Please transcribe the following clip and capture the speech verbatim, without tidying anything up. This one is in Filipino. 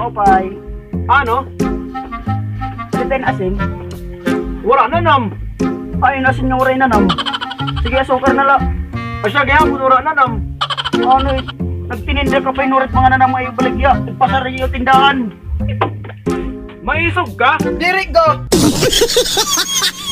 Mopay. Ano? Sitin asin. Wala na nam. Ay, nasin yung uray na nam. Sige, asukar na lang. Asya kaya mo wala na nam. Ano eh, nagtininda ka pa inurit mga nanang mga ibaligya. Pasari yung tindahan. Maisog ka? Dirik go!